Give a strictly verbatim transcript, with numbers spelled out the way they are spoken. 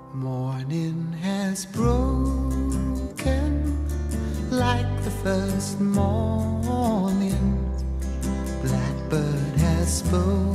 Morning has broken like the first morning. Blackbird has spoken